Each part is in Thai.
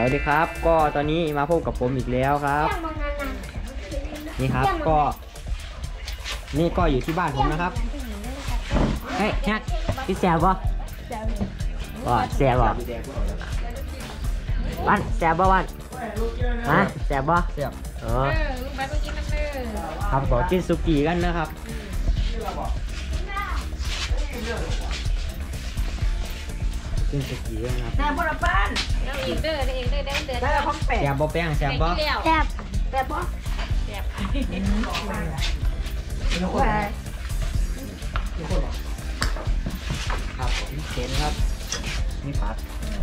วัสดีครับก็ตอนนี้มาพบกับผมอีกแล้วครับนี่ครับก็นี่ก็อยู่ที่บ้านผมนะครับเฮ้ยแฮกพี่แซวบ่ว่าแซวบ่วันแซวบ่วันฮะแซวบ่แซวลุงไปกินน้ำเนื้อครับขอกินสุกี้กันนะครับกินสุกี้กันครับแซ่บบ่ละป้านเราเองเด้อเองเด้อเด้อได้ละพังแปดแซวบ่แป้งแซวบ่แซ่บแซ่บบ่แซ่บครับผมเข็นครับมีผัด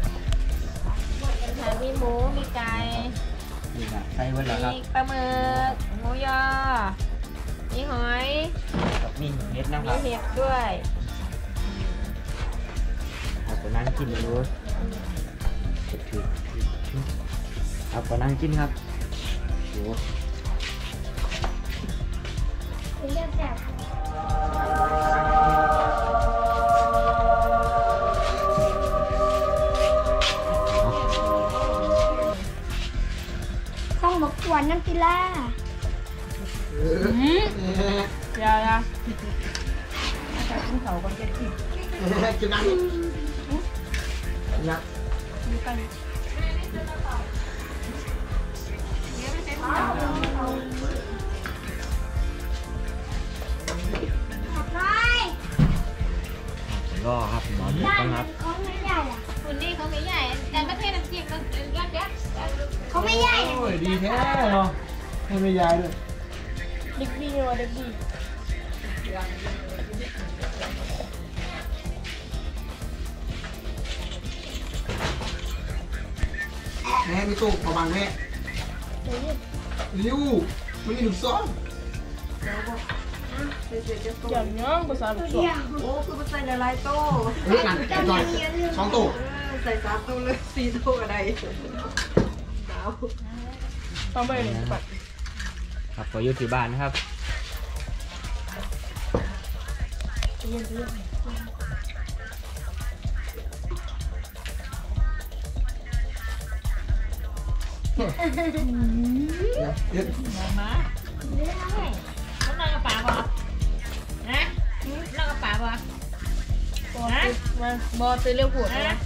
มีหมูมีไก่นี่ครับใส่ไว้แล้วครับมีปลาหมึกหมูยอมีหอยกับนี่เห็ดนะคมีรับเห็ดด้วยเอาไปนั่งกินเลยเอาไปนั่งกินครับโอ้ต้องมากวนน้ำกีฬาอย่าละกินเขาก็จะกินกินน้ำยักรอครับหมอดูต้องครับเขาไม่ใหญ่อะคุณนี่เขาไม่ใหญ่แต่ประเทศน้ำจิ้มมันยอดยักษ์เขาไม่ใหญ่โอ้ยดีแท้เนาะให้ไม่ยายด้วยเด็กดีเลยเด็กดีแม่มีตู้ประมาณแม่ริ้วมันมีหนุ่มซ้อนอย่างย่องภาษาลูกสาวโอ้คือมันใส่ละลายโต้เฮ้ยกันแกะหน่อยสองตู้ใส่3ตู้เลย4ตู้อะไรต้องไปเลยปัดครับขออยู่ที่บ้านนะครับเด็ดมาต้องนอนกับป๋าบ่นะนอนกับป๋าบ่นะมาบอตื่นเร็วปวดนะนะ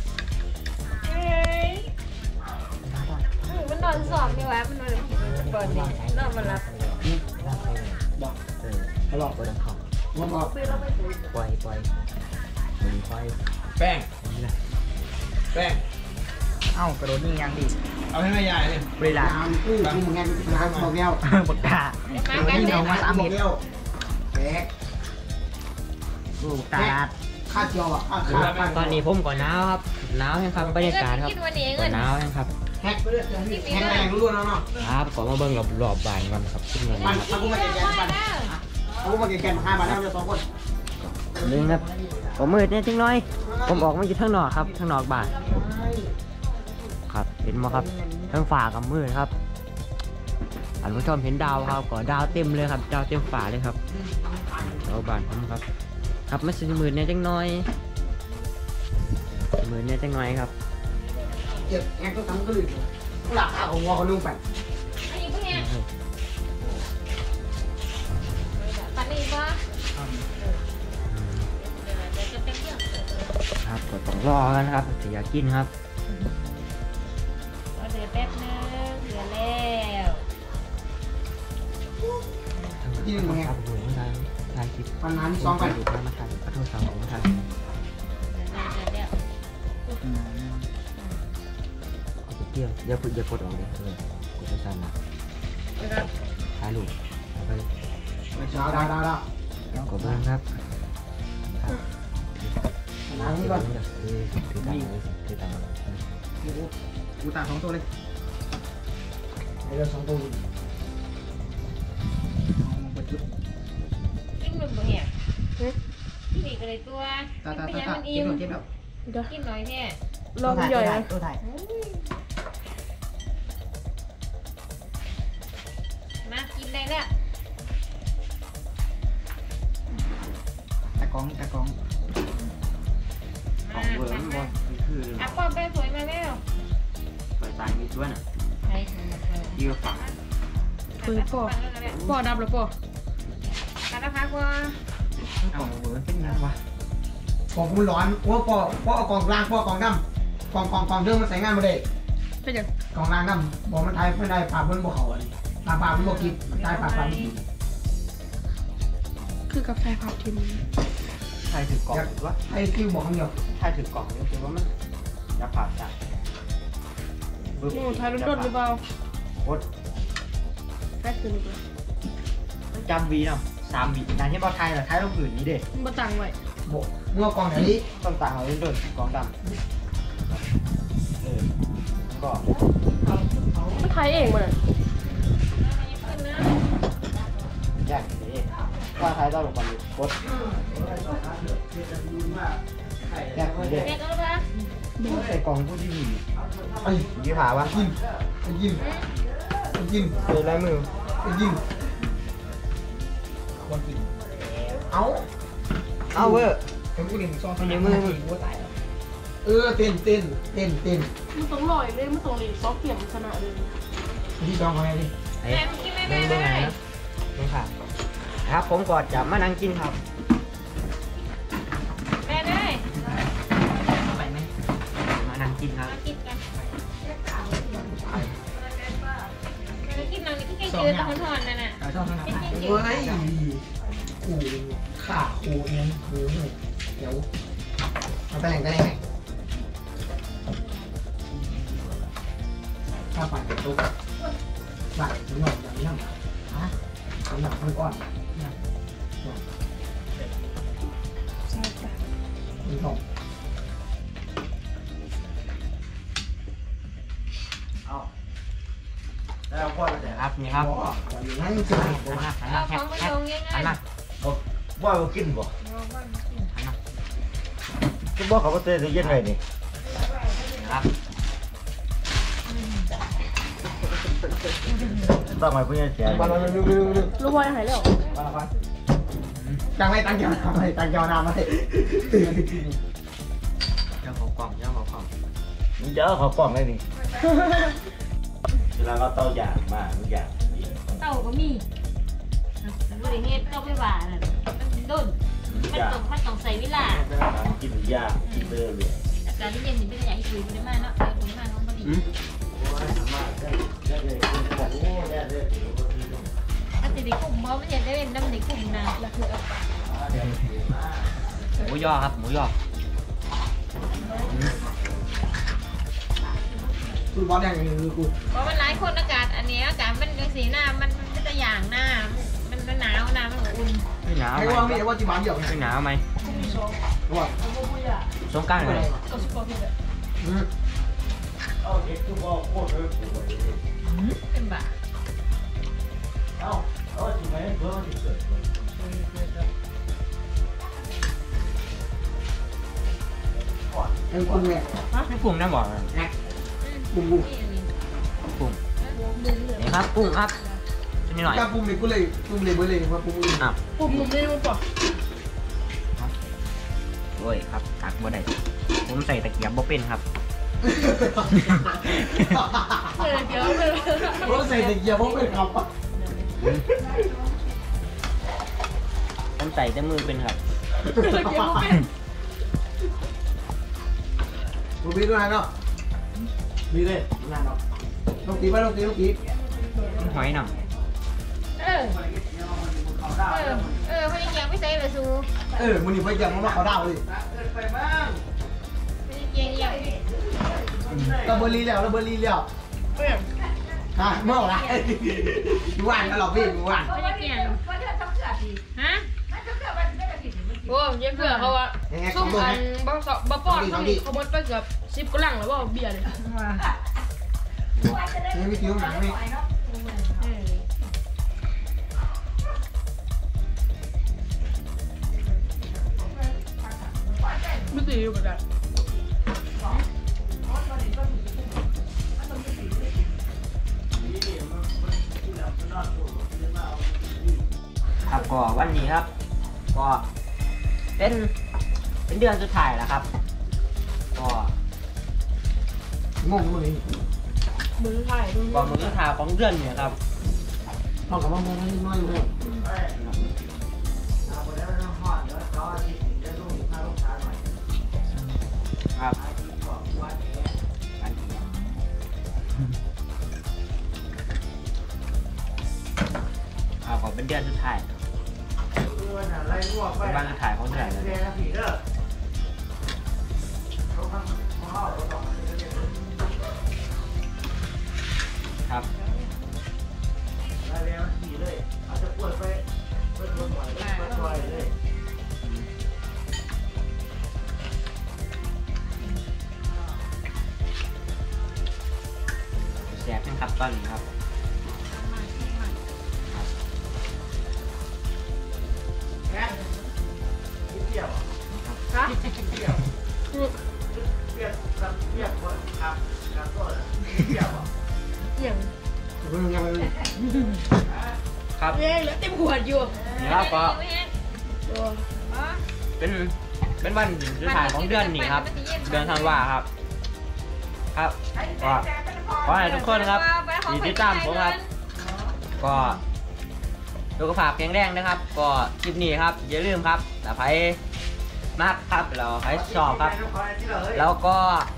มันนอนสอบนี่วะมันนอนเปิดนี่นอนมารับบอกเขาหลอกไปดังเขามันบอกปล่อยมึงปล่อยแป้งนี่แหละแป้งเอ้ากระโดดนี่ยังดีเอาให้แม่ยายเลยเวลาน้ำกู้กู้แง่น้ำบอกแก้วปากกามากันนี่เด็เอากมา3 บอกเม็ดแก้วแป๊กลูกตาดค่าเจียวอ่ะค่าตอนนี้ผมก่อนหนาวครับหนาวแห้งครับบรรยากาศครับกินวันนี้ก่เงิอนนหนาวแห้งครับแฮกไปเรื่อยแฮกแรงล้วนแล้วเนาะครับขอมาเบิ่งรอบๆบ้านก่อนครับขึ้นมามันกูมาแกนปันกูมาแกน5 บาทแล้วจะ2 คนนึงครับผมมืดเนี่ยจังน้อยผมออกมาอยู่ข้างนอกครับข้างนอกบ้านครับเห็นไหมครับทั้งฝ่ากับมืดครับอันผู้ชมเห็นดาวครับก็ดาวเต็มเลยครับดาวเต็มฝาเลยครับดาวบ้านผมครับครับไม่สิมืดเนี่ยจังน้อยมืดเนี่ยจังน้อยครับเก็บแฮกก็ทั้งก็เลยหลักเอาหัวเขาลุงไปอันนี้พวกเนี้ยปัดนี่ปะเดี๋ยวจะเป็นเรื่องครับก็ต้องรอกันครับถึงอยากกินครับเดี๋ยวแป๊บนึงเดี๋ยวแล้วที่1 คแฮรักบผมทายคลิปปันนั้น2 ไปดูมาทายขอโทษครับผมทายเดี๋ยวเอาไปเที่ยวอย่าพูดอย่ากดออกเลยกดไปสั่นนะถ่ายรูปเอาไปดาวกดบ้างครับน้ำนี่ก่อนถือตังค์เลยถือตังค์กูตา2 ตัวเลยไอ้เรื่อง2 ตัวกินหนึ่งตัวเนี่ยที่นี่ก็เลยตัวตากินไปยังมันอิ่มเก็บแล้วกินหน่อยแค่ลองใหญ่เลยตัวถ่ายมากินได้แล้วตะกองมาอ่ะป้อมไปสวยมาแล้วไปตายมีด้วยน่ะใช่ดีกว่าฝาปืนป่อดับแล้วป่อการละพักว่าเอาเวิร์นเป็นยังวะกองมันร้อนเพราะเอากองกลางเพราะกองดำกองเรื่องมันใส่งานมาได้เป็นยังกองล่างดำบอกมันไทยไม่ได้ปลาเพิ่นบอกเขาอันนี้ปลามันบอกกินมันได้ปลาไม่กินคือกับไฟเผาทิมไทยถือกล่องวะไอ้คิวบอกคำเดียวไทยถือกล่องเนี่ยคือว่ามันจะผ่าจ่ายโอ้ทายรถหรือเปล่าโคตรแป๊กตัวนี้เลยจำวีเนาะ3 วีการที่บอลไทยเหรอไทยต้องผืนนี้เด็มาตั้งไว้บอกเมื่อกองไหนนี้ต้องต่างเอาเล่นโดนกองดำแล้วก็มันไทยเองมันแยกนี้ว่าไทยต้องลงมาดูโคตรแยกนี้เด็เด็กก็ละใส่กล่องผู้ที่มีไอ้ยี่ผาวะกินไอ้กินไอ้กินเจอลายมือไอ้กินคนกินเอาเอาเว้ยเป็นผู้หญิงซ้อนในมือเต้นมันต้องลอยเลยมันต้องรีซอฟเปลี่ยนขนาดเลยที่จองเขาไงดิไอ้เบิ่งไงนะนี่ค่ะครับผมก็จะมานั่งกินครับแม่ได้ไปไหมมานั่งกินครับมากินกันกินน้องนี่ก็แค่ยืนตะทอนนั่นน่ะชอบขนาดไหนเว้ยขู่ข่าขู่เองขู่เดี๋ยวมาแต่งถ้าปั่นตุ๊กปั่นหน่อยอย่างนี้ฮะหนักมันก่อนมันตกเอาแล้วพ่อจะครับนี่ครับอย่างนั้นจริงเอาของไปลงยังไงอันน่ะว่าเรากินบ่ก็บอกเขาว่าเต้นเย็นไงนี่ครับต้องมาเพื่อนเสียมาเราดูรู้ว่าหายแล้วจังไรตั้งยาวทำไมตั้งยาวนานมาเลยตื่นจริงเจ้าของกล่องเจ้าของกล่องมึงจะเอาเขาป้องได้นี่เวลาเขาเต้าอยากมาทุกอย่างเต่าก็มีบริเฮ็ดก็ไม่หวานมันดุนมันต้องใส่เวลากินยากกินเบอร์เลยอาการที่เย็นนี่เป็นอย่างอีกอยู่ได้มากเนาะไปผมมาน้องพอดีถ้าติดในกลุ่มเพราะไม่เห็นได้เป็นน้ำในกลุ่มนะหมูยอครับหมูยอคือบอลแดงอย่างนี้กูเพราะมันหลายคนอากาศอันนี้อากาศมันยังสีหน้ามันจะอย่างหน้ามันหนาวหน้ามันอุ่นไม่หนาวไอ้ไหมว่าไม่ว่าจีบานเดียวไม่หนาวไหมว่าสงกรานต์เลยก็สปอร์ตเลยเอาเด็กทุกคนโคตรเลยเป็นบ่าเอาจริงไหมเพื่อนที่เกิดไอ้กุ้งเนี่ยไม่กุ้งนะบอกกุ้งกุ้งนี่ครับกุ้งครับนิดหน่อยถ้ากุ้งเลยกูเลยกุ้งเลยเบอร์เลยว่ากุ้งเลยอ่ะปุ่มนุ่มนี่มันป่อโอ้ยครับตักบ่ได้ผมใส่ตะเกียบบ่เป็นครับเดี๋ยวเลยรถใส่ตะเกียบพวกเป็นขับผมใส่แต่มือเป็นครับเดี๋ยวเป็นกูมีด้วยเนาะมีเลยนั่นเนาะลูกตีไปลูกตีหอยหน่องพอดีเกียงไม่ใส่เลยซูมึงนี่ไปยังมาเขาดาวเลยพอดีเกียงอย่างก็เบอร์ลีแล้วแล้วเบอร์ลีแล้วเปลี่ยนฮะเมื่อไรดูว่านกันหรอพี่ดูว่านพอดีเกียงฮะโอ้ยเพื่อเขาว่าซุ่มอันบ่ป้อนเขานี่เขาหมดไปเกือบ10กลังแล้วบ่เบียร์เลยนี่ไม่คิวหนังนี่ไม่ตีอยู่แบบนั้นครับก็วันนี้ครับ ก็เป็นเดือนสุดท้ายแล้วครับ ก็งงเลยมือถ่ายมือก่อนมื้อถ่ายของเดือนเนี่ยครับเอากับว่ามันนิดน้อยอยู่เลยครับขอเป็นเดือนสุดท้ายเป็นวันสุดท้ายของเดือนเลยครับแสบนะครับตอนนี้ครับอย่างเรื่องยังไงครับเย้แล้วเต็มขวดอยู่นี่ครับก็ตัวเป็นวันสุดท้ายของเดือนนี้ครับ เดือนธันวาครับ ครับก็ขอให้ทุกคนครับติดตามผมครับ ก็สุขภาพแข็งแรงนะครับ ก็คลิปนี้ครับอย่าลืมครับถ้าใครมากครับเราใครชอบครับ แล้วก็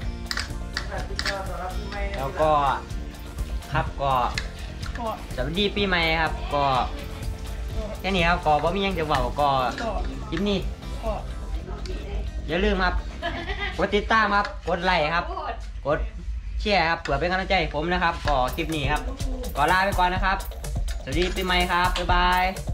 ครับก็สวัสดีปีใหม่ครับ ก็แค่นี้ครับก็บ่มีหยังจะบอกก็คลิปนี้อย่าลืมครับกดติดตามครับกดไลค์ครับกดแชร์ครับเพื่อเป็นกำลังใจให้ผมนะครับก็คลิปนี้ครับก็ลาไปก่อนนะครับสวัสดีปีใหม่ครับบ๊ายบาย